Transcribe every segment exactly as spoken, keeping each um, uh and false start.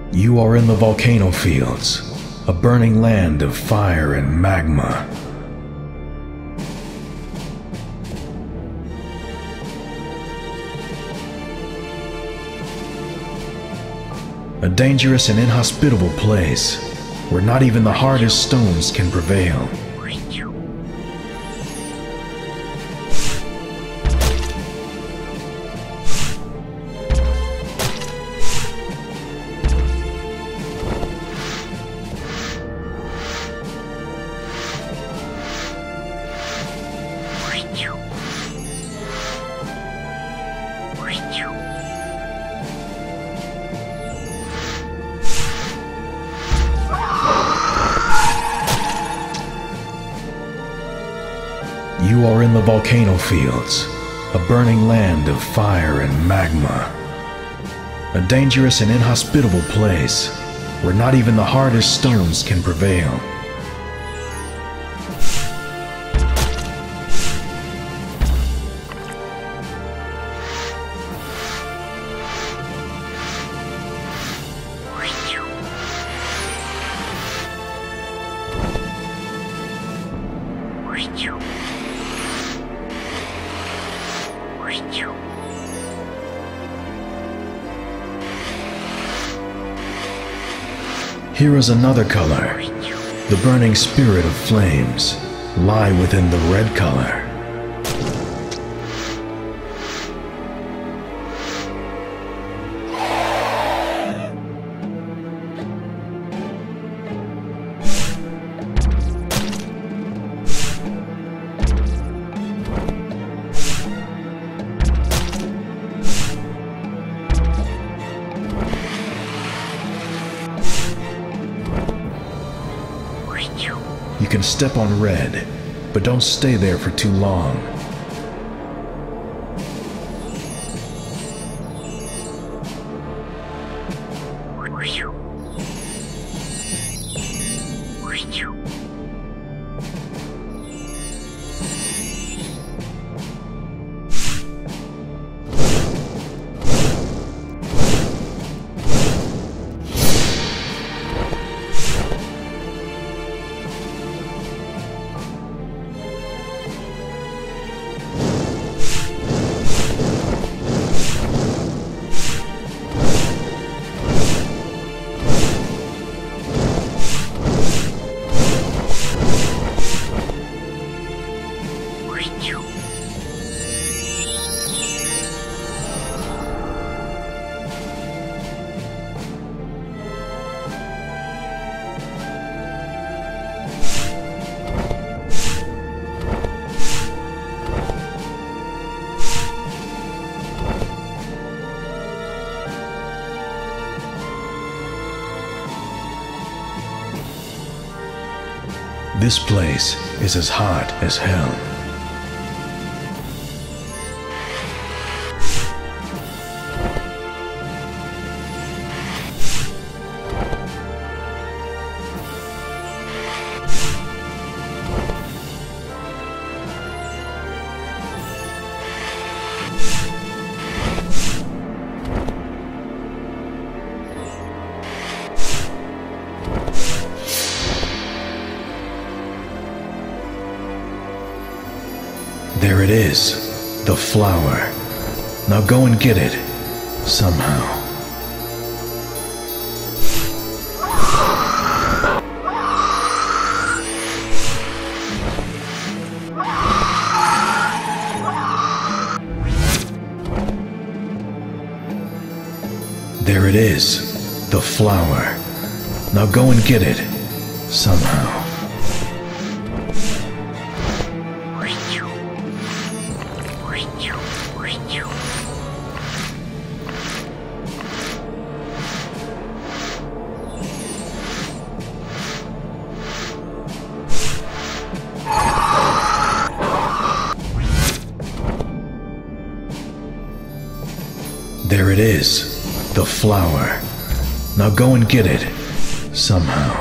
You are in the volcano fields, a burning land of fire and magma. A dangerous and inhospitable place where not even the hardest stones can prevail. You are in the volcano fields, a burning land of fire and magma. A dangerous and inhospitable place where not even the hardest stones can prevail. Here is another color. The burning spirit of flames lie within the red color. You can step on red, but don't stay there for too long. This place is as hot as hell. There it is, the flower. Now go and get it, somehow. There it is, the flower. Now go and get it, somehow. There it is, the flower. Now go and get it, somehow.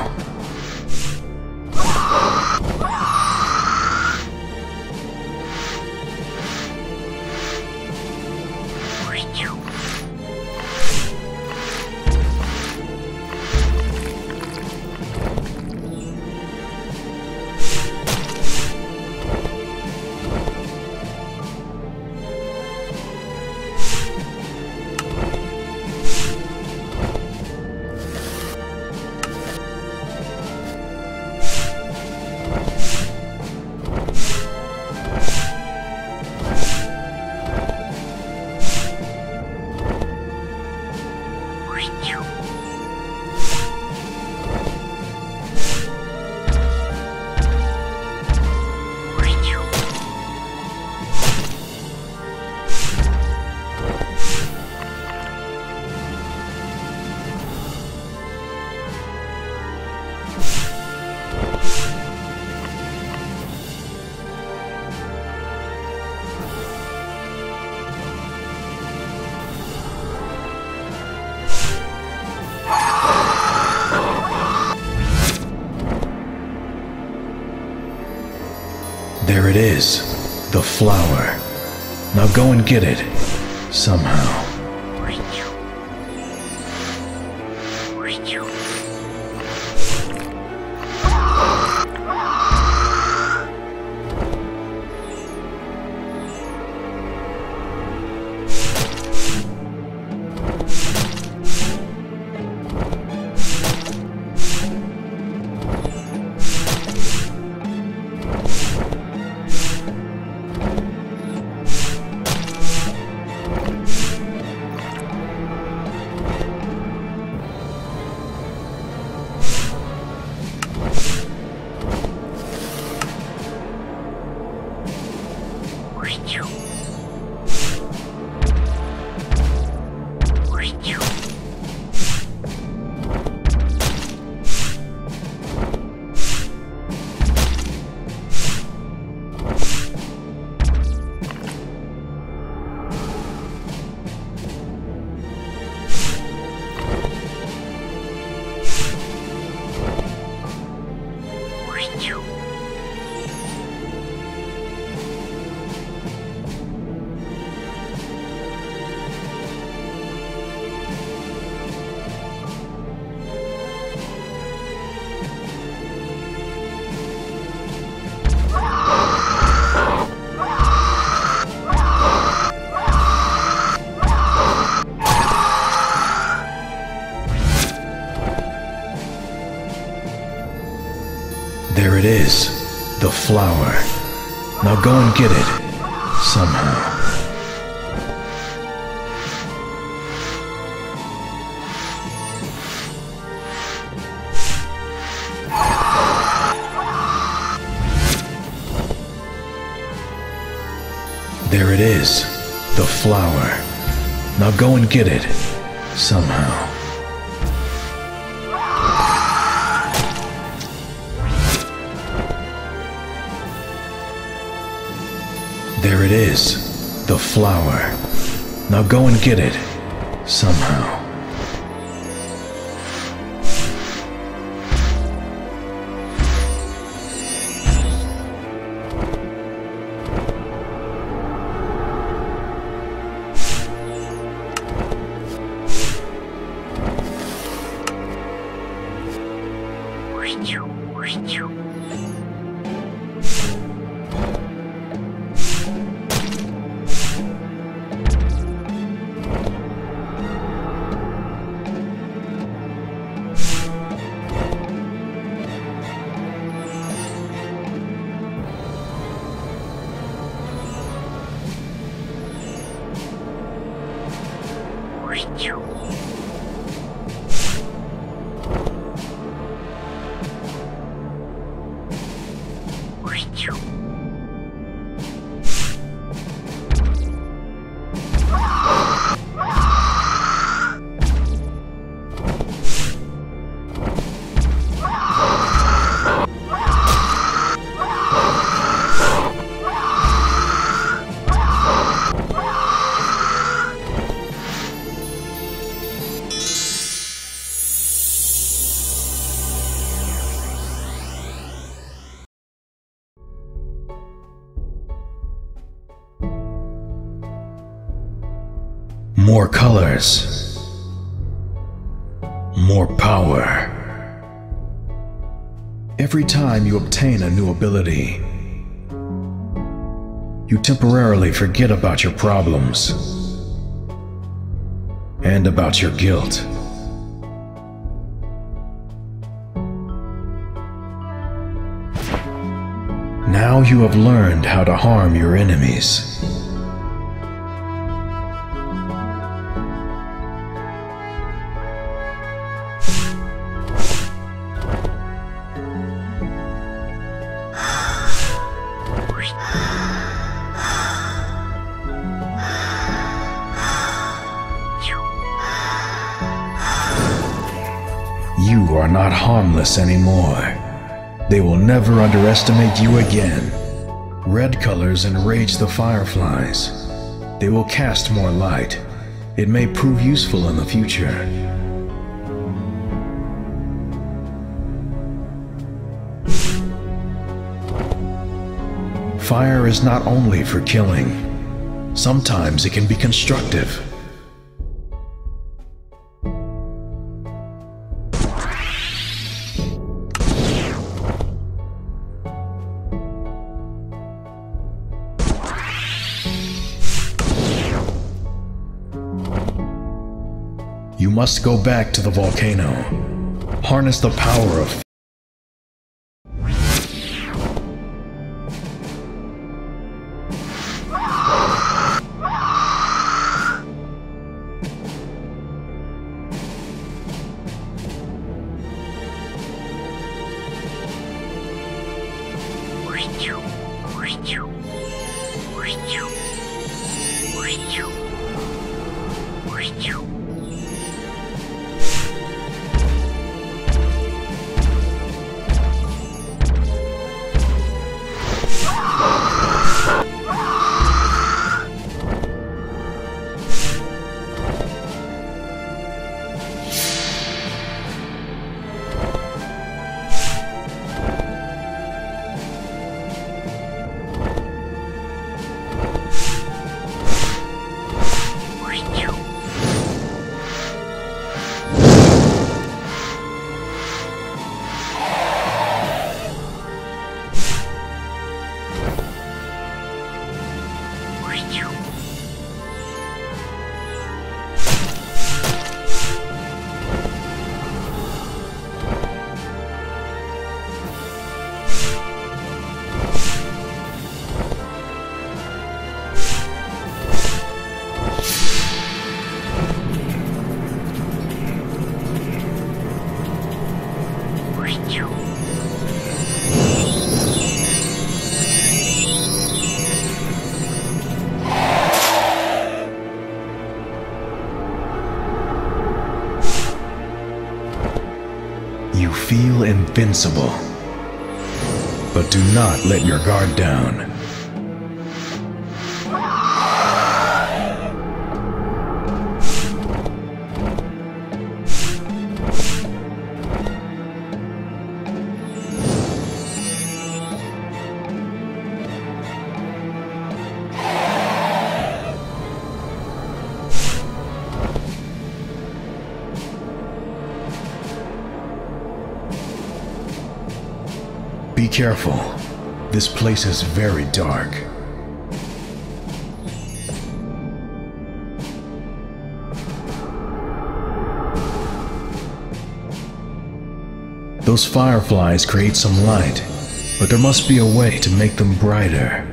There it is, the flower. Now go and get it, somehow. There it is, the flower. Now go and get it, somehow. There it is, the flower. Now go and get it, somehow. There it is, the flower. Now go and get it, somehow. More colors, more power. Every time you obtain a new ability, you temporarily forget about your problems and about your guilt. Now you have learned how to harm your enemies. You are not harmless anymore. They will never underestimate you again. Red colors enrage the fireflies. They will cast more light. It may prove useful in the future. Fire is not only for killing. Sometimes it can be constructive. You must go back to the volcano. Harness the power of You feel invincible, but do not let your guard down. Be careful. This place is very dark. Those fireflies create some light, but there must be a way to make them brighter.